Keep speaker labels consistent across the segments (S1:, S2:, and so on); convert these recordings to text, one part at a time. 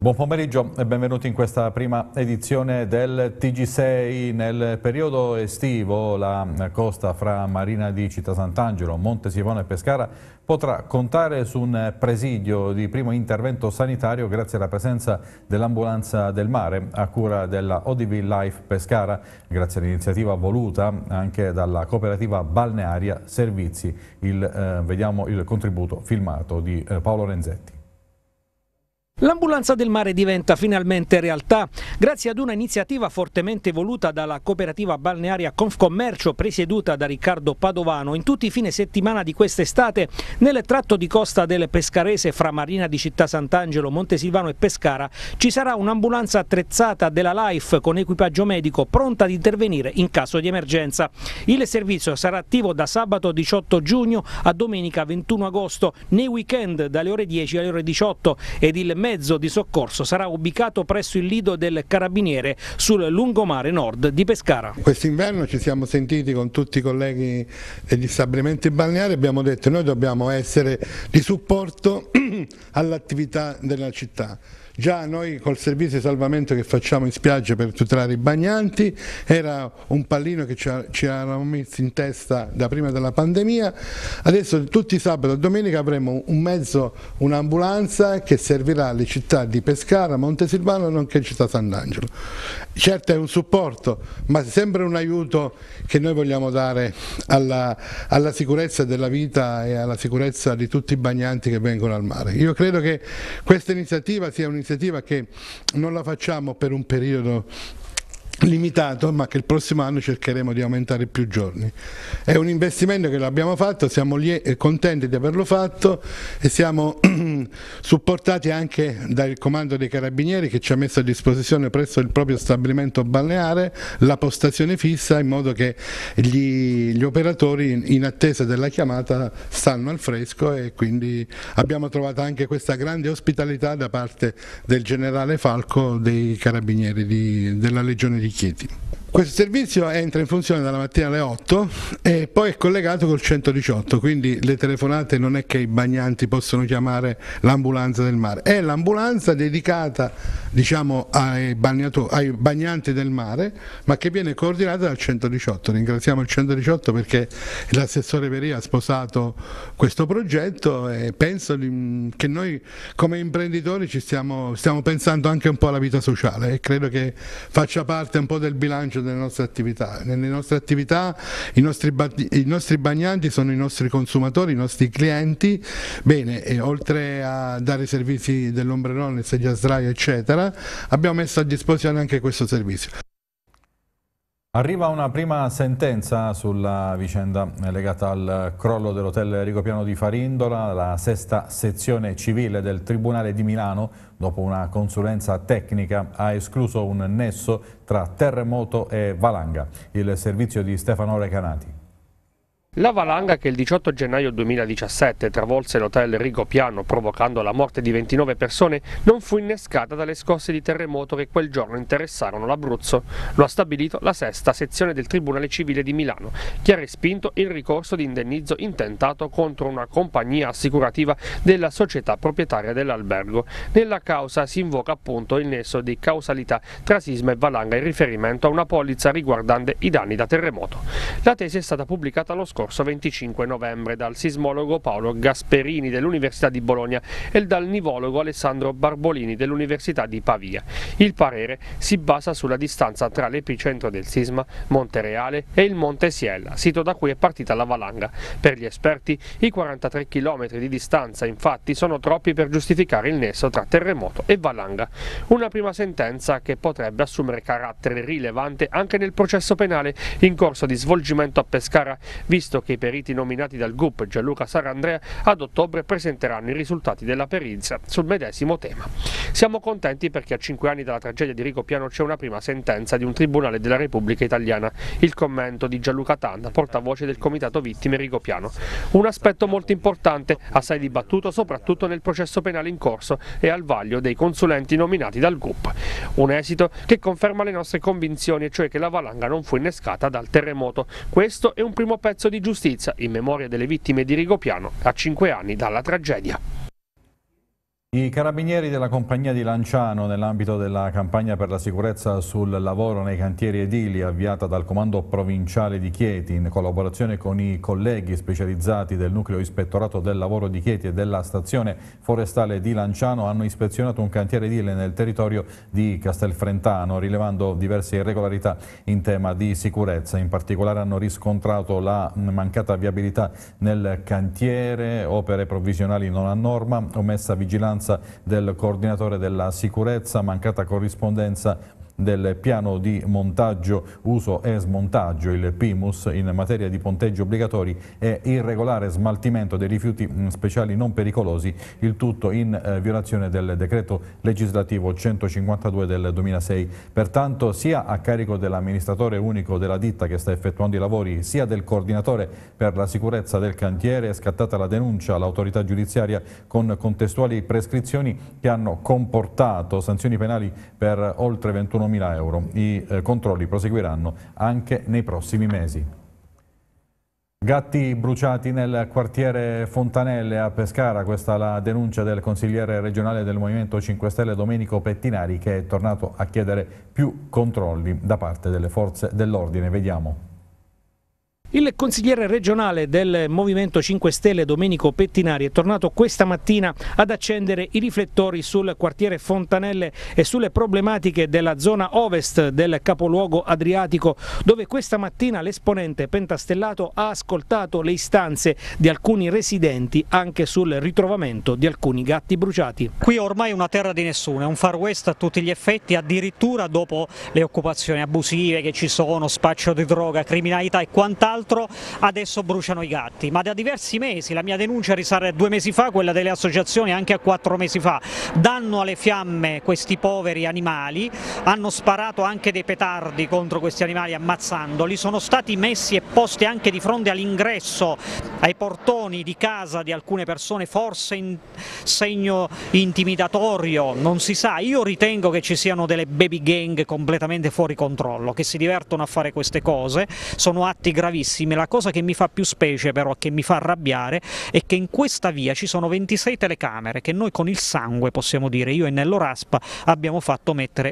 S1: Buon pomeriggio e benvenuti in questa prima edizione del TG6. Nel periodo estivo la costa fra Marina di Città Sant'Angelo, Monte Silvano e Pescara potrà contare su un presidio di primo intervento sanitario grazie alla presenza dell'ambulanza del mare a cura della ODV Life Pescara, grazie all'iniziativa voluta anche dalla cooperativa balnearia Servizi. Vediamo il contributo filmato di Paolo Renzetti.
S2: L'ambulanza del mare diventa finalmente realtà grazie ad una iniziativa fortemente voluta dalla cooperativa balnearia Confcommercio presieduta da Riccardo Padovano. In tutti i fine settimana di quest'estate nel tratto di costa del Pescarese fra Marina di Città Sant'Angelo, Monte Silvano e Pescara ci sarà un'ambulanza attrezzata della Life con equipaggio medico pronta ad intervenire in caso di emergenza. Il servizio sarà attivo da sabato 18 giugno a domenica 21 agosto, nei weekend dalle ore 10 alle ore 18 ed il mezzo di soccorso sarà ubicato presso il lido del Carabiniere sul lungomare nord di Pescara.
S3: Quest'inverno ci siamo sentiti con tutti i colleghi degli stabilimenti balneari e abbiamo detto che noi dobbiamo essere di supporto all'attività della città. Già noi col servizio di salvamento che facciamo in spiaggia per tutelare i bagnanti era un pallino che ci eravamo messi in testa da prima della pandemia. Adesso tutti i sabato e domenica avremo un mezzo, un'ambulanza che servirà alle città di Pescara, Montesilvano nonché Città Sant'Angelo. Certo è un supporto, ma sempre un aiuto che noi vogliamo dare alla sicurezza della vita e alla sicurezza di tutti i bagnanti che vengono al mare. Io credo che questa iniziativa sia un'iniziativa che non la facciamo per un periodo limitato, ma che il prossimo anno cercheremo di aumentare più giorni. È un investimento che l'abbiamo fatto, siamo contenti di averlo fatto e siamo supportati anche dal comando dei Carabinieri che ci ha messo a disposizione presso il proprio stabilimento balneare la postazione fissa, in modo che gli operatori in attesa della chiamata stanno al fresco, e quindi abbiamo trovato anche questa grande ospitalità da parte del generale Falco dei Carabinieri della Legione di Chieti. Questo servizio entra in funzione dalla mattina alle 8 e poi è collegato col 118, quindi le telefonate non è che i bagnanti possono chiamare l'ambulanza del mare, è l'ambulanza dedicata, diciamo, ai bagnanti del mare, ma che viene coordinata dal 118. Ringraziamo il 118 perché l'assessore Peria ha sposato questo progetto e penso che noi come imprenditori stiamo pensando anche un po' alla vita sociale e credo che faccia parte un po' del bilancio delle nostre attività. Nelle nostre attività i nostri bagnanti sono i nostri consumatori, i nostri clienti. Bene, e oltre a dare i servizi dell'ombrellone, sedia a sdraio eccetera, abbiamo messo a disposizione anche questo servizio.
S1: Arriva una prima sentenza sulla vicenda legata al crollo dell'hotel Rigopiano di Farindola. La sesta sezione civile del Tribunale di Milano, dopo una consulenza tecnica, ha escluso un nesso tra terremoto e valanga. Il servizio di Stefano Recanati.
S4: La valanga che il 18 gennaio 2017 travolse l'hotel Rigopiano provocando la morte di 29 persone non fu innescata dalle scosse di terremoto che quel giorno interessarono l'Abruzzo. Lo ha stabilito la sesta sezione del Tribunale Civile di Milano, che ha respinto il ricorso di indennizzo intentato contro una compagnia assicurativa della società proprietaria dell'albergo. Nella causa si invoca appunto il nesso di causalità tra sisma e valanga in riferimento a una polizza riguardante i danni da terremoto. La tesi è stata pubblicata lo scorso 25 novembre dal sismologo Paolo Gasperini dell'Università di Bologna e dal nivologo Alessandro Barbolini dell'Università di Pavia. Il parere si basa sulla distanza tra l'epicentro del sisma, Monte Reale, e il Monte Siella, sito da cui è partita la valanga. Per gli esperti i 43 km di distanza infatti sono troppi per giustificare il nesso tra terremoto e valanga. Una prima sentenza che potrebbe assumere carattere rilevante anche nel processo penale in corso di svolgimento a Pescara, visto che i periti nominati dal GUP Gianluca Sarandrea ad ottobre presenteranno i risultati della perizia sul medesimo tema. Siamo contenti perché a 5 anni dalla tragedia di Rigopiano c'è una prima sentenza di un tribunale della Repubblica Italiana. Il commento di Gianluca Tanda, portavoce del Comitato Vittime Rigopiano. Un aspetto molto importante, assai dibattuto soprattutto nel processo penale in corso e al vaglio dei consulenti nominati dal GUP. Un esito che conferma le nostre convinzioni, e cioè che la valanga non fu innescata dal terremoto. Questo è un primo pezzo di giustizia in memoria delle vittime di Rigopiano a 5 anni dalla tragedia.
S1: I carabinieri della compagnia di Lanciano, nell'ambito della campagna per la sicurezza sul lavoro nei cantieri edili avviata dal Comando Provinciale di Chieti in collaborazione con i colleghi specializzati del Nucleo Ispettorato del Lavoro di Chieti e della Stazione Forestale di Lanciano, hanno ispezionato un cantiere edile nel territorio di Castelfrentano, rilevando diverse irregolarità in tema di sicurezza. In particolare hanno riscontrato la mancata viabilità nel cantiere, opere provvisionali non a norma, omessa vigilanza del coordinatore della sicurezza, mancata corrispondenza del piano di montaggio, uso e smontaggio, il PIMUS, in materia di ponteggi obbligatori e irregolare smaltimento dei rifiuti speciali non pericolosi, il tutto in violazione del decreto legislativo 152 del 2006. Pertanto sia a carico dell'amministratore unico della ditta che sta effettuando i lavori, sia del coordinatore per la sicurezza del cantiere è scattata la denuncia all'autorità giudiziaria con contestuali prescrizioni che hanno comportato sanzioni penali per oltre 21.000 euro. I controlli proseguiranno anche nei prossimi mesi. Gatti bruciati nel quartiere Fontanelle a Pescara, questa è la denuncia del consigliere regionale del Movimento 5 Stelle Domenico Pettinari, che è tornato a chiedere più controlli da parte delle forze dell'ordine. Vediamo.
S2: Il consigliere regionale del Movimento 5 Stelle Domenico Pettinari è tornato questa mattina ad accendere i riflettori sul quartiere Fontanelle e sulle problematiche della zona ovest del capoluogo adriatico, dove questa mattina l'esponente pentastellato ha ascoltato le istanze di alcuni residenti anche sul ritrovamento di alcuni gatti bruciati.
S5: Qui ormai è una terra di nessuno, è un far west a tutti gli effetti, addirittura dopo le occupazioni abusive che ci sono, spaccio di droga, criminalità e quant'altro. Adesso bruciano i gatti, ma da diversi mesi. La mia denuncia risale a 2 mesi fa, quella delle associazioni anche a 4 mesi fa. Danno alle fiamme questi poveri animali, hanno sparato anche dei petardi contro questi animali ammazzandoli, sono stati messi e posti anche di fronte all'ingresso, ai portoni di casa di alcune persone, forse in segno intimidatorio, non si sa. Io ritengo che ci siano delle baby gang completamente fuori controllo, che si divertono a fare queste cose, sono atti gravissimi. La cosa che mi fa più specie, però, che mi fa arrabbiare, è che in questa via ci sono 26 telecamere che noi con il sangue, possiamo dire, io e Nello Raspa abbiamo fatto mettere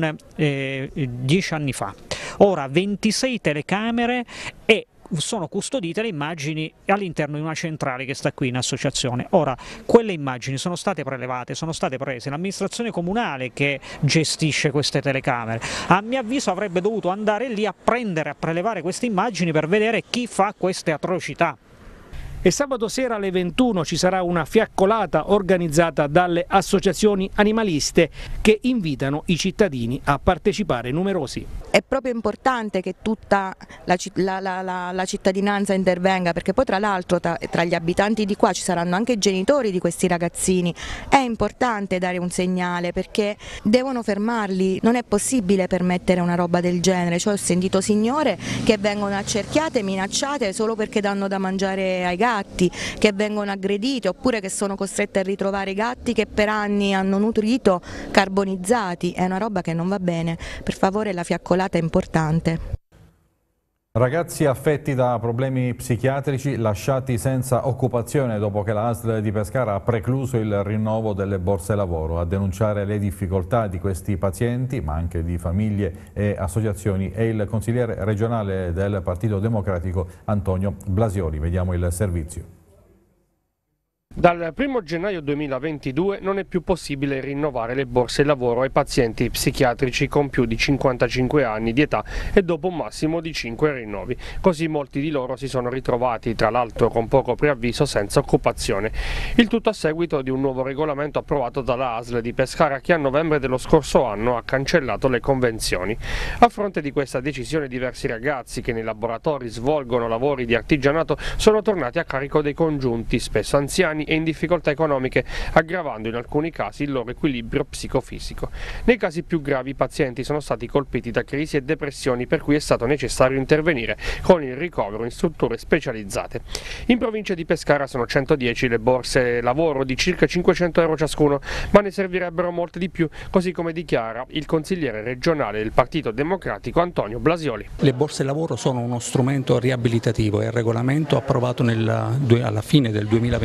S5: 10 anni fa. Ora 26 telecamere e sono custodite le immagini all'interno di una centrale che sta qui in associazione. Ora, quelle immagini sono state prelevate, sono state prese, l'amministrazione comunale che gestisce queste telecamere, a mio avviso avrebbe dovuto andare lì a prelevare queste immagini per vedere chi fa queste atrocità.
S2: E sabato sera alle 21 ci sarà una fiaccolata organizzata dalle associazioni animaliste che invitano i cittadini a partecipare numerosi.
S6: È proprio importante che tutta la cittadinanza intervenga, perché poi tra l'altro tra gli abitanti di qua ci saranno anche i genitori di questi ragazzini. È importante dare un segnale, perché devono fermarli, non è possibile permettere una roba del genere. Cioè, ho sentito signore che vengono accerchiate, minacciate solo perché danno da mangiare ai gatti, che vengono aggredite, oppure che sono costrette a ritrovare i gatti che per anni hanno nutrito carbonizzati. È una roba che non va bene. Per favore, la fiaccolata è importante.
S1: Ragazzi affetti da problemi psichiatrici lasciati senza occupazione dopo che la ASL di Pescara ha precluso il rinnovo delle borse lavoro. A denunciare le difficoltà di questi pazienti, ma anche di famiglie e associazioni, è il consigliere regionale del Partito Democratico Antonio Blasioli. Vediamo il servizio.
S4: Dal 1 gennaio 2022 non è più possibile rinnovare le borse lavoro ai pazienti psichiatrici con più di 55 anni di età e dopo un massimo di 5 rinnovi. Così molti di loro si sono ritrovati, tra l'altro con poco preavviso, senza occupazione. Il tutto a seguito di un nuovo regolamento approvato dalla ASL di Pescara, che a novembre dello scorso anno ha cancellato le convenzioni. A fronte di questa decisione, diversi ragazzi che nei laboratori svolgono lavori di artigianato sono tornati a carico dei congiunti, spesso anziani e in difficoltà economiche, aggravando in alcuni casi il loro equilibrio psicofisico. Nei casi più gravi i pazienti sono stati colpiti da crisi e depressioni, per cui è stato necessario intervenire con il ricovero in strutture specializzate. In provincia di Pescara sono 110 le borse lavoro di circa 500 euro ciascuno, ma ne servirebbero molte di più, così come dichiara il consigliere regionale del Partito Democratico Antonio Blasioli.
S7: Le borse lavoro sono uno strumento riabilitativo e il regolamento approvato alla fine del 2021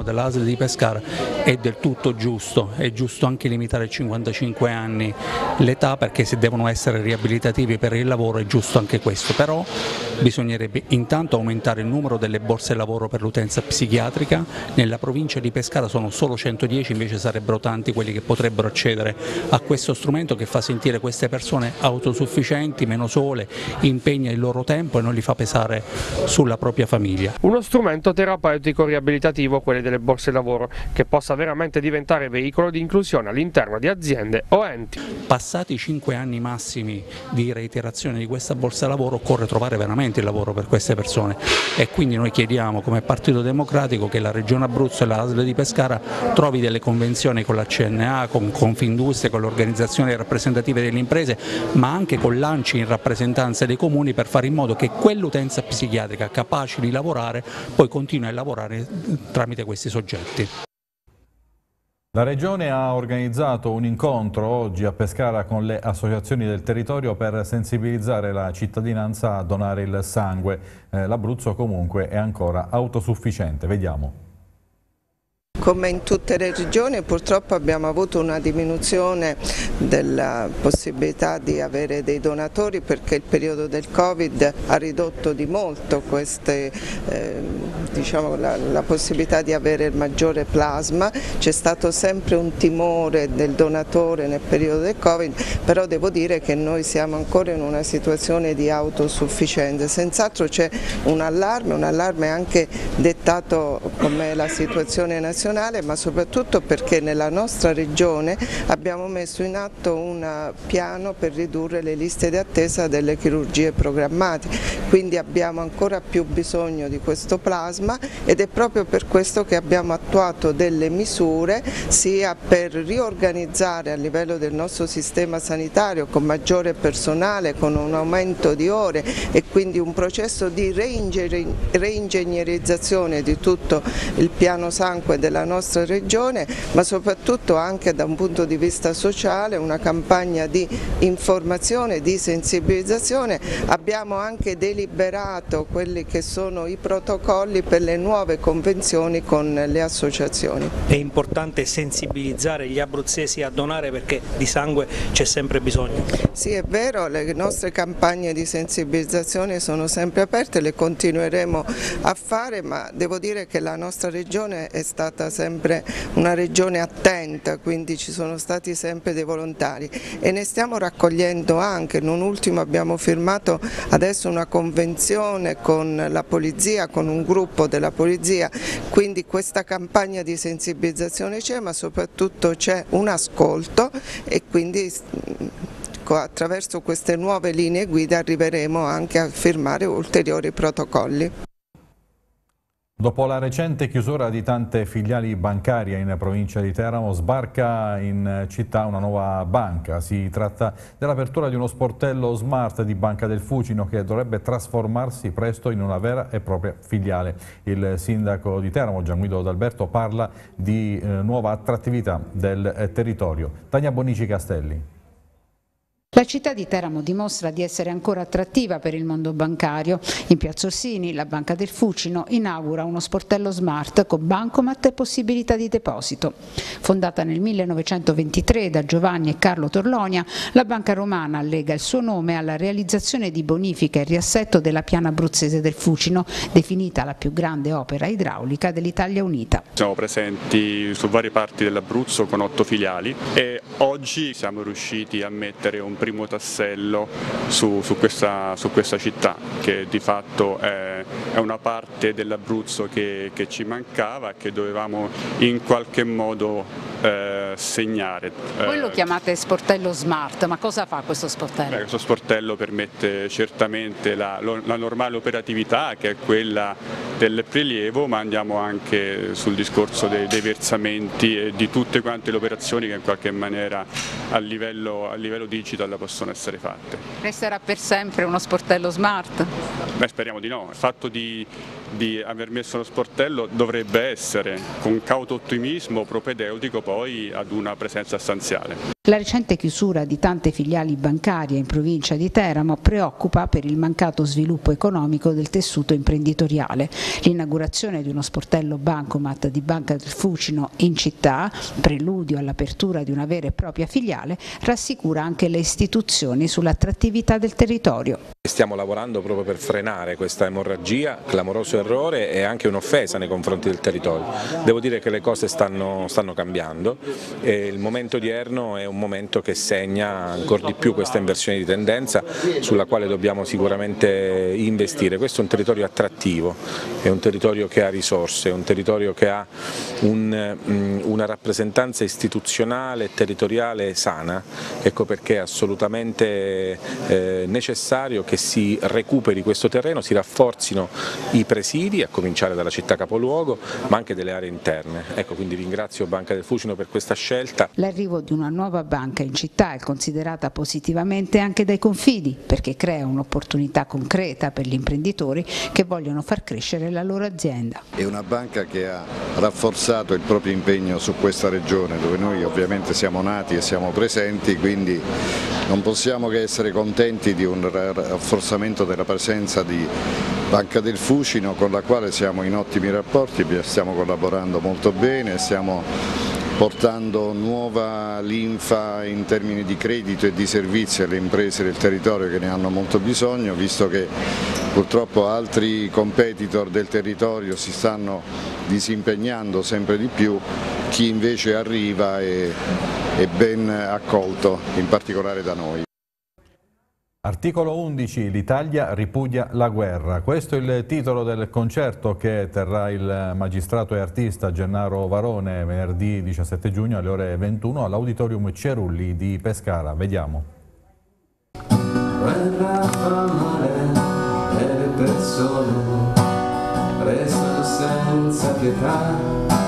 S7: dell'ASL di Pescara è del tutto giusto, è giusto anche limitare a 55 anni l'età, perché se devono essere riabilitativi per il lavoro è giusto anche questo, però bisognerebbe intanto aumentare il numero delle borse lavoro per l'utenza psichiatrica. Nella provincia di Pescara sono solo 110, invece sarebbero tanti quelli che potrebbero accedere a questo strumento che fa sentire queste persone autosufficienti, meno sole, impegna il loro tempo e non li fa pesare sulla propria famiglia.
S4: Uno strumento terapeutico riabilitativo, quelli delle borse lavoro, che possa veramente diventare veicolo di inclusione all'interno di aziende o enti.
S7: Passati i 5 anni massimi di reiterazione di questa borsa lavoro occorre trovare veramente il lavoro per queste persone, e quindi noi chiediamo come Partito Democratico che la Regione Abruzzo e la ASL di Pescara trovi delle convenzioni con la CNA, con Confindustria, con le organizzazioni rappresentative delle imprese, ma anche con l'ANCI in rappresentanza dei comuni, per fare in modo che quell'utenza psichiatrica capace di lavorare poi continui a lavorare tramite questi soggetti.
S1: La Regione ha organizzato un incontro oggi a Pescara con le associazioni del territorio per sensibilizzare la cittadinanza a donare il sangue. L'Abruzzo comunque è ancora autosufficiente. Vediamo.
S8: Come in tutte le regioni purtroppo abbiamo avuto una diminuzione della possibilità di avere dei donatori, perché il periodo del Covid ha ridotto di molto la possibilità di avere il maggiore plasma. C'è stato sempre un timore del donatore nel periodo del Covid, però devo dire che noi siamo ancora in una situazione di autosufficienza. Senz'altro c'è un allarme anche dettato come la situazione nazionale, ma soprattutto perché nella nostra regione abbiamo messo in atto un piano per ridurre le liste di attesa delle chirurgie programmate, quindi abbiamo ancora più bisogno di questo plasma, ed è proprio per questo che abbiamo attuato delle misure sia per riorganizzare a livello del nostro sistema sanitario con maggiore personale, con un aumento di ore e quindi un processo di reingegnerizzazione di tutto il piano sangue della nostra regione, ma soprattutto anche da un punto di vista sociale una campagna di informazione, di sensibilizzazione. Abbiamo anche deliberato quelli che sono i protocolli per le nuove convenzioni con le associazioni.
S2: È importante sensibilizzare gli abruzzesi a donare, perché di sangue c'è sempre bisogno.
S8: Sì, è vero, le nostre campagne di sensibilizzazione sono sempre aperte, le continueremo a fare, ma devo dire che la nostra regione è stata sempre una regione attenta, quindi ci sono stati sempre dei volontari e ne stiamo raccogliendo anche. Non ultimo abbiamo firmato adesso una convenzione con la polizia, con un gruppo della polizia, quindi questa campagna di sensibilizzazione c'è, ma soprattutto c'è un ascolto, e quindi attraverso queste nuove linee guida arriveremo anche a firmare ulteriori protocolli.
S1: Dopo la recente chiusura di tante filiali bancarie in provincia di Teramo, sbarca in città una nuova banca. Si tratta dell'apertura di uno sportello smart di Banca del Fucino che dovrebbe trasformarsi presto in una vera e propria filiale. Il sindaco di Teramo, Gianguido D'Alberto, parla di nuova attrattività del territorio. Tania Bonici Castelli.
S9: La città di Teramo dimostra di essere ancora attrattiva per il mondo bancario. In Piazza Orsini, la Banca del Fucino inaugura uno sportello smart con bancomat e possibilità di deposito. Fondata nel 1923 da Giovanni e Carlo Torlonia, la banca romana lega il suo nome alla realizzazione di bonifica e riassetto della piana abruzzese del Fucino, definita la più grande opera idraulica dell'Italia unita.
S10: Siamo presenti su varie parti dell'Abruzzo con 8 filiali e oggi siamo riusciti a mettere un primo tassello su questa città, che di fatto è una parte dell'Abruzzo che ci mancava, che dovevamo in qualche modo segnare.
S9: Voi lo chiamate sportello smart, ma cosa fa questo sportello?
S10: Questo sportello permette certamente la normale operatività, che è quella del prelievo, ma andiamo anche sul discorso dei versamenti e di tutte quante le operazioni che in qualche maniera a livello digital possono essere fatte.
S9: Resterà per sempre uno sportello smart?
S10: Beh, speriamo di no. Il fatto di aver messo lo sportello dovrebbe essere, con cauto ottimismo, propedeutico poi ad una presenza stanziale.
S9: La recente chiusura di tante filiali bancarie in provincia di Teramo preoccupa per il mancato sviluppo economico del tessuto imprenditoriale. L'inaugurazione di uno sportello bancomat di Banca del Fucino in città, preludio all'apertura di una vera e propria filiale, rassicura anche le istituzioni sull'attrattività del territorio.
S11: Stiamo lavorando proprio per frenare questa emorragia, clamoroso errore e anche un'offesa nei confronti del territorio. Devo dire che le cose stanno cambiando e il momento odierno è un momento che segna ancora di più questa inversione di tendenza sulla quale dobbiamo sicuramente investire. Questo è un territorio attrattivo, è un territorio che ha risorse, è un territorio che ha una rappresentanza istituzionale e territoriale sana, ecco perché è assolutamente necessario che si recuperi questo terreno, si rafforzino i presidi, a cominciare dalla città capoluogo, ma anche delle aree interne. Ecco, quindi ringrazio Banca del Fucino per questa scelta.
S9: L'arrivo di una nuova banca in città è considerata positivamente anche dai confidi, perché crea un'opportunità concreta per gli imprenditori che vogliono far crescere la loro azienda.
S12: È una banca che ha rafforzato il proprio impegno su questa regione, dove noi ovviamente siamo nati e siamo presenti, quindi non possiamo che essere contenti di un rafforzamento della presenza di Banca del Fucino, con la quale siamo in ottimi rapporti, stiamo collaborando molto bene, stiamo portando nuova linfa in termini di credito e di servizi alle imprese del territorio che ne hanno molto bisogno, visto che purtroppo altri competitor del territorio si stanno disimpegnando sempre di più, chi invece arriva è ben accolto, in particolare da noi.
S1: Articolo 11. L'Italia ripudia la guerra. Questo è il titolo del concerto che terrà il magistrato e artista Gennaro Varone venerdì 17 giugno alle ore 21 all'Auditorium Cerulli di Pescara. Vediamo.
S13: Guerra fa male e le persone restano senza pietà.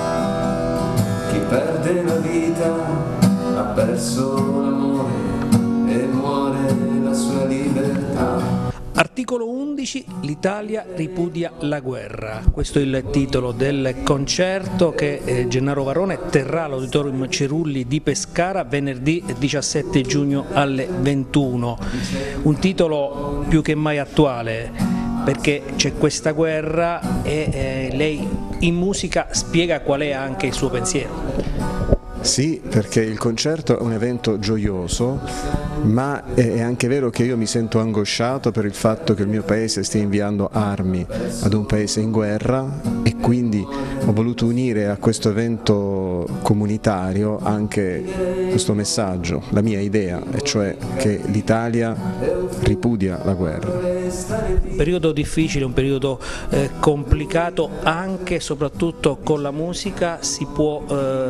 S13: Chi perde la vita ha perso l'amore e muore la sua libertà.
S2: Articolo 11. L'Italia ripudia la guerra. Questo è il titolo del concerto che Gennaro Varone terrà all'Auditorium Cerulli di Pescara venerdì 17 giugno alle 21. Un titolo più che mai attuale, perché c'è questa guerra e lei in musica spiega qual è anche il suo pensiero.
S14: Sì, perché il concerto è un evento gioioso, ma è anche vero che io mi sento angosciato per il fatto che il mio paese stia inviando armi ad un paese in guerra e quindi ho voluto unire a questo evento comunitario anche questo messaggio, la mia idea, e cioè che l'Italia ripudia la guerra.
S2: Un periodo difficile, un periodo complicato, anche e soprattutto con la musica si può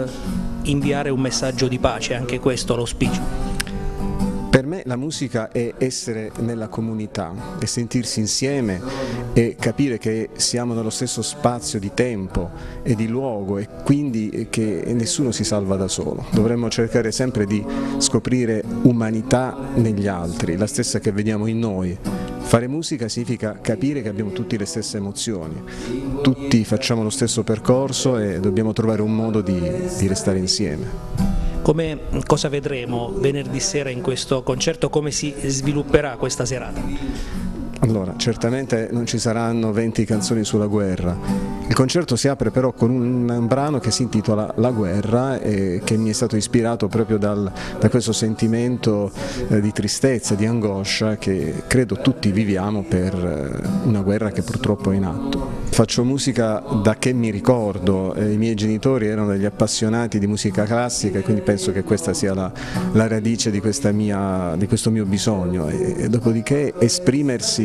S2: inviare un messaggio di pace, anche questo l'auspicio.
S14: Per me la musica è essere nella comunità, è sentirsi insieme e capire che siamo nello stesso spazio di tempo e di luogo e quindi che nessuno si salva da solo. Dovremmo cercare sempre di scoprire umanità negli altri, la stessa che vediamo in noi. Fare musica significa capire che abbiamo tutti le stesse emozioni, tutti facciamo lo stesso percorso e dobbiamo trovare un modo di restare insieme.
S2: Cosa vedremo venerdì sera in questo concerto? Come si svilupperà questa serata?
S14: Allora, certamente non ci saranno 20 canzoni sulla guerra. Il concerto si apre però con un brano che si intitola La guerra e che mi è stato ispirato proprio da questo sentimento di tristezza, di angoscia che credo tutti viviamo per una guerra che purtroppo è in atto. Faccio musica da che mi ricordo, i miei genitori erano degli appassionati di musica classica e quindi penso che questa sia la radice di questo mio bisogno e dopodiché esprimersi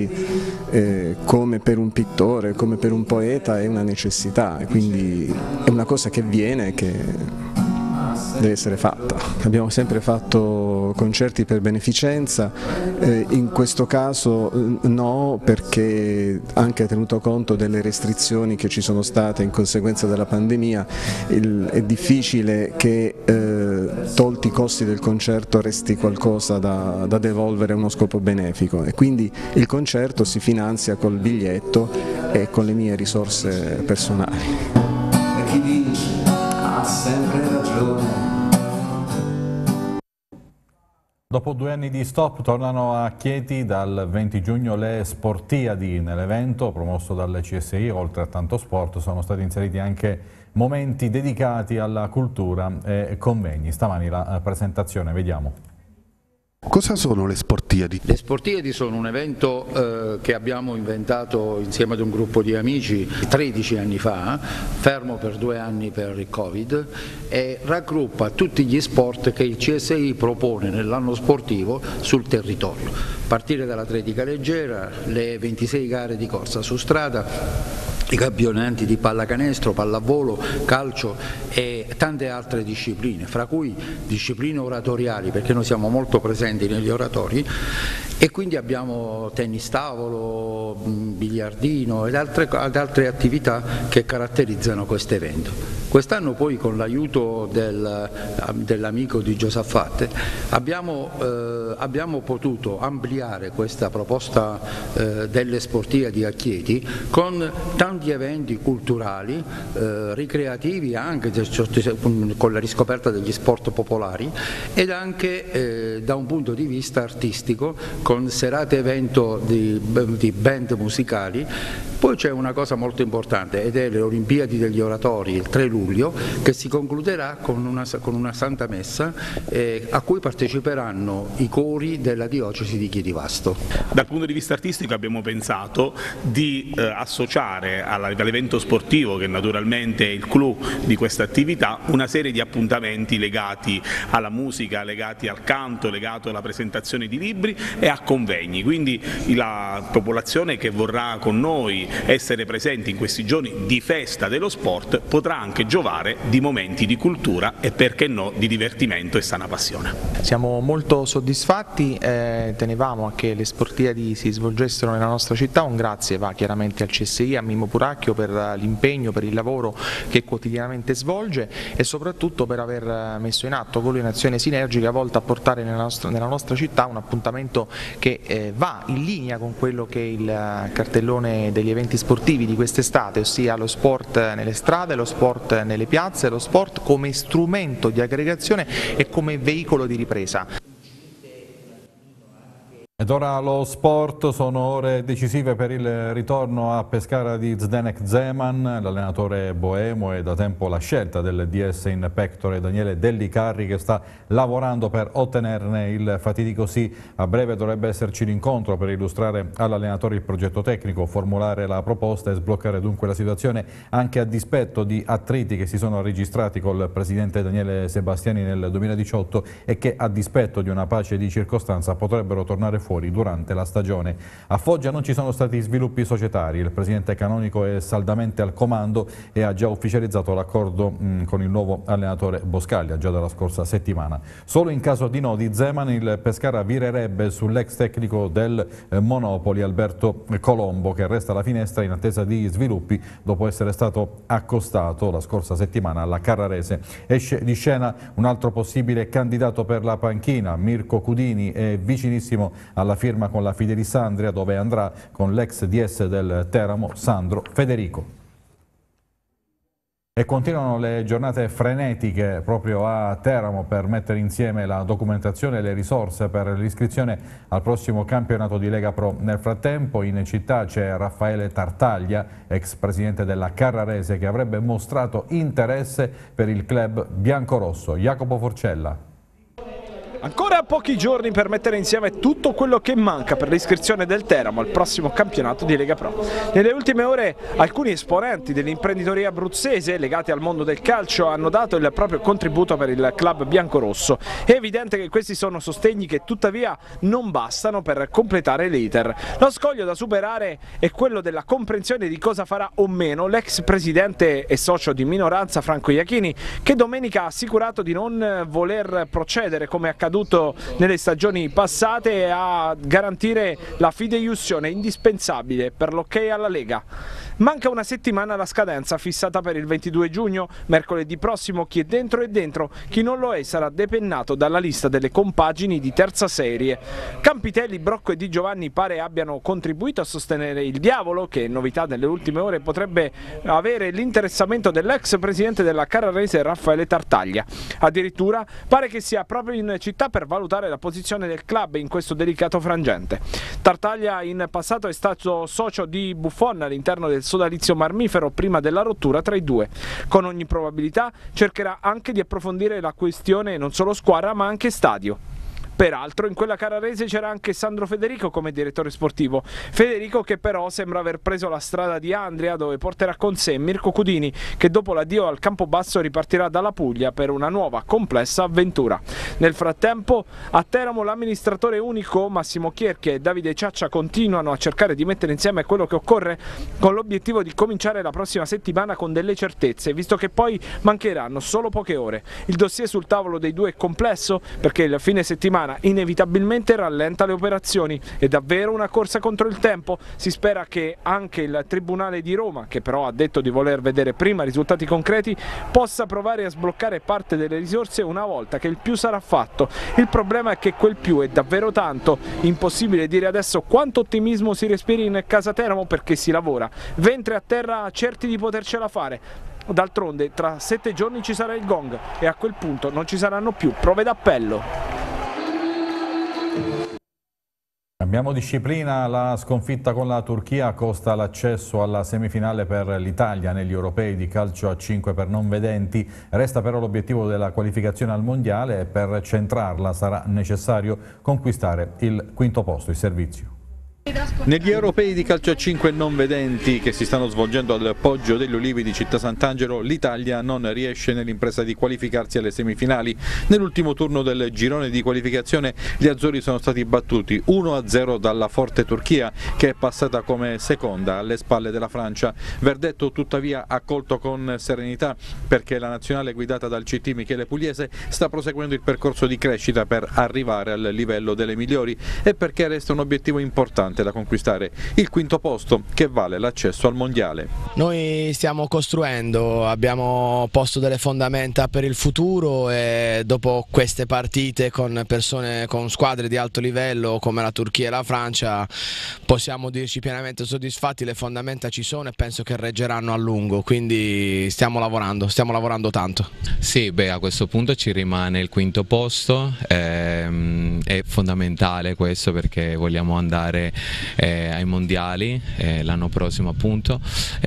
S14: come per un pittore, come per un poeta è una necessità, quindi è una cosa che viene, che deve essere fatta. Abbiamo sempre fatto concerti per beneficenza, in questo caso no, perché anche tenuto conto delle restrizioni che ci sono state in conseguenza della pandemia è difficile che tolti i costi del concerto resti qualcosa da devolvere a uno scopo benefico e quindi il concerto si finanzia col biglietto e con le mie risorse personali.
S13: E chi vince ha sempre ragione.
S1: Dopo 2 anni di stop tornano a Chieti dal 20 giugno le Sportiadi. Nell'evento promosso dalle CSI, oltre a tanto sport, sono stati inseriti anche momenti dedicati alla cultura e convegni. Stamani la presentazione, vediamo.
S15: Cosa sono le Sportiadi?
S16: Le Sportiadi sono un evento che abbiamo inventato insieme ad un gruppo di amici 13 anni fa, fermo per 2 anni per il Covid, e raggruppa tutti gli sport che il CSI propone nell'anno sportivo sul territorio, a partire dall'atletica leggera, le 26 gare di corsa su strada, i campionati di pallacanestro, pallavolo, calcio e tante altre discipline, fra cui discipline oratoriali, perché noi siamo molto presenti negli oratori, e quindi abbiamo tennis tavolo, biliardino ed altre attività che caratterizzano questo evento. Quest'anno poi, con l'aiuto dell'amico di Giosafat, abbiamo potuto ampliare questa proposta delle Sportiadi a Chieti con tanti eventi culturali, ricreativi, anche con la riscoperta degli sport popolari, ed anche da un punto di vista artistico, con serate evento di band musicali. Poi c'è una cosa molto importante, ed è le Olimpiadi degli Oratori il 3 luglio, che si concluderà con una Santa Messa a cui parteciperanno i cori della diocesi di Chietivasto.
S17: Dal punto di vista artistico abbiamo pensato di associare all'evento sportivo, che naturalmente è il clou di questa attività, una serie di appuntamenti legati alla musica, legati al canto, legati alla presentazione di libri e a convegni. Quindi la popolazione che vorrà con noi essere presenti in questi giorni di festa dello sport potrà anche giovare di momenti di cultura e, perché no, di divertimento e sana passione.
S18: Siamo molto soddisfatti, tenevamo a che le Sportiadi si svolgessero nella nostra città. Un grazie va chiaramente al CSI, a Mimmo Puracchio per l'impegno, per il lavoro che quotidianamente svolge e soprattutto per aver messo in atto con un'azione sinergica volta a portare nella nostra città un appuntamento che va in linea con quello che è il cartellone degli eventi sportivi di quest'estate, ossia lo sport nelle strade, lo sport nelle piazze, lo sport come strumento di aggregazione e come veicolo di ripresa.
S1: Ed ora lo sport, sono ore decisive per il ritorno a Pescara di Zdenek Zeman. L'allenatore boemo è da tempo la scelta del DS in pectore Daniele Dellicarri, che sta lavorando per ottenerne il fatidico sì. A breve dovrebbe esserci l'incontro per illustrare all'allenatore il progetto tecnico, formulare la proposta e sbloccare dunque la situazione, anche a dispetto di attriti che si sono registrati col presidente Daniele Sebastiani nel 2018 e che, a dispetto di una pace di circostanza, potrebbero tornare fuori durante la stagione. A Foggia non ci sono stati sviluppi societari, il presidente Canonico è saldamente al comando e ha già ufficializzato l'accordo con il nuovo allenatore Boscaglia già dalla scorsa settimana. Solo in caso di no di Zeman il Pescara virerebbe sull'ex tecnico del Monopoli Alberto Colombo, che resta alla finestra in attesa di sviluppi dopo essere stato accostato la scorsa settimana alla Carrarese. Esce di scena un altro possibile candidato per la panchina, Mirko Cudini, è vicinissimo alla firma con la Fidelisandria, dove andrà con l'ex DS del Teramo Sandro Federico. E continuano le giornate frenetiche proprio a Teramo per mettere insieme la documentazione e le risorse per l'iscrizione al prossimo campionato di Lega Pro. Nel frattempo in città c'è Raffaele Tartaglia, ex presidente della Carrarese, che avrebbe mostrato interesse per il club biancorosso. Jacopo Forcella.
S19: Ancora pochi giorni per mettere insieme tutto quello che manca per l'iscrizione del Teramo al prossimo campionato di Lega Pro. Nelle ultime ore alcuni esponenti dell'imprenditoria abruzzese legati al mondo del calcio hanno dato il proprio contributo per il club biancorosso. È evidente che questi sono sostegni che tuttavia non bastano per completare l'iter. Lo scoglio da superare è quello della comprensione di cosa farà o meno l'ex presidente e socio di minoranza Franco Iachini, che domenica ha assicurato di non voler procedere come accaduto nelle stagioni passate a garantire la fideiussione indispensabile per l'ok alla Lega. Manca una settimana alla scadenza fissata per il 22 giugno, mercoledì prossimo. Chi è dentro, chi non lo è sarà depennato dalla lista delle compagini di terza serie. Campitelli, Brocco e Di Giovanni pare abbiano contribuito a sostenere il Diavolo, che novità nelle ultime ore potrebbe avere l'interessamento dell'ex presidente della Carrarese Raffaele Tartaglia. Addirittura pare che sia proprio in città città per valutare la posizione del club in questo delicato frangente. Tartaglia in passato è stato socio di Buffon all'interno del sodalizio marmifero prima della rottura tra i due. Con ogni probabilità cercherà anche di approfondire la questione non solo squadra ma anche stadio. Peraltro in quella carrarese c'era anche Sandro Federico come direttore sportivo. Federico che però sembra aver preso la strada di Andria, dove porterà con sé Mirko Cudini, che dopo l'addio al Campobasso ripartirà dalla Puglia per una nuova complessa avventura. Nel frattempo a Teramo l'amministratore unico Massimo Chierchia e Davide Ciaccia continuano a cercare di mettere insieme quello che occorre, con l'obiettivo di cominciare la prossima settimana con delle certezze, visto che poi mancheranno solo poche ore. Il dossier sul tavolo dei due è complesso perché il fine settimana inevitabilmente rallenta le operazioni. È davvero una corsa contro il tempo. Si spera che anche il Tribunale di Roma, che però ha detto di voler vedere prima risultati concreti, possa provare a sbloccare parte delle risorse una volta che il più sarà fatto. Il problema è che quel più è davvero tanto. Impossibile dire adesso quanto ottimismo si respiri in casa Teramo perché si lavora. Ventre a terra certi di potercela fare. D'altronde tra 7 giorni ci sarà il gong e a quel punto non ci saranno più prove d'appello.
S1: Cambiamo disciplina, la sconfitta con la Turchia costa l'accesso alla semifinale per l'Italia negli europei di calcio a 5 per non vedenti. Resta però l'obiettivo della qualificazione al mondiale e per centrarla sarà necessario conquistare il quinto posto, il servizio.
S20: Negli europei di calcio a 5 non vedenti che si stanno svolgendo al Poggio degli Ulivi di Città Sant'Angelo, l'Italia non riesce nell'impresa di qualificarsi alle semifinali. Nell'ultimo turno del girone di qualificazione gli azzurri sono stati battuti 1-0 dalla forte Turchia, che è passata come seconda alle spalle della Francia. Verdetto tuttavia accolto con serenità, perché la nazionale guidata dal CT Michele Pugliese sta proseguendo il percorso di crescita per arrivare al livello delle migliori e perché resta un obiettivo importante da conquistare, il quinto posto che vale l'accesso al mondiale.
S21: Noi stiamo costruendo, abbiamo posto delle fondamenta per il futuro e dopo queste partite con squadre di alto livello come la Turchia e la Francia possiamo dirci pienamente soddisfatti, le fondamenta ci sono e penso che reggeranno a lungo, quindi stiamo lavorando tanto.
S22: Sì, a questo punto ci rimane il quinto posto, è fondamentale questo perché vogliamo andare ai mondiali l'anno prossimo appunto,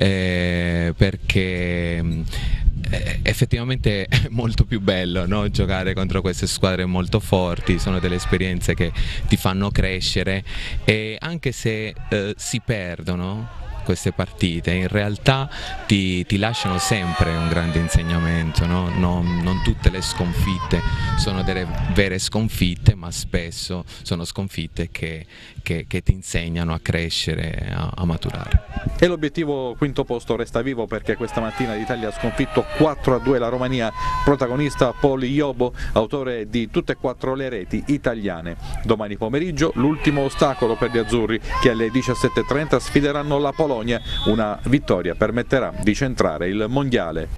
S22: perché effettivamente è molto più bello, no? Giocare contro queste squadre molto forti, sono delle esperienze che ti fanno crescere e anche se si perdono queste partite in realtà ti lasciano sempre un grande insegnamento, no? Non tutte le sconfitte sono delle vere sconfitte, ma spesso sono sconfitte che ti insegnano a crescere, a maturare.
S20: E l'obiettivo quinto posto resta vivo perché questa mattina l'Italia ha sconfitto 4-2 la Romania, protagonista Paul Iobo, autore di tutte e 4 le reti italiane. Domani pomeriggio l'ultimo ostacolo per gli azzurri che alle 17:30 sfideranno la Polonia. Una vittoria permetterà di centrare il mondiale.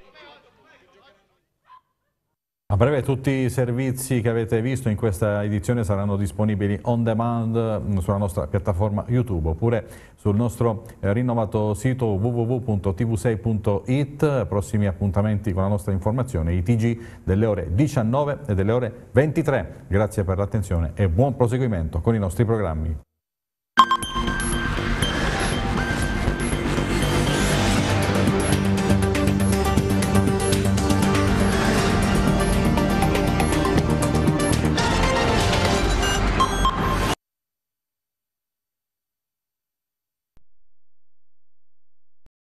S1: A breve tutti i servizi che avete visto in questa edizione saranno disponibili on demand sulla nostra piattaforma YouTube oppure sul nostro rinnovato sito www.tv6.it. Prossimi appuntamenti con la nostra informazione, i TG delle ore 19 e delle ore 23. Grazie per l'attenzione e buon proseguimento con i nostri programmi.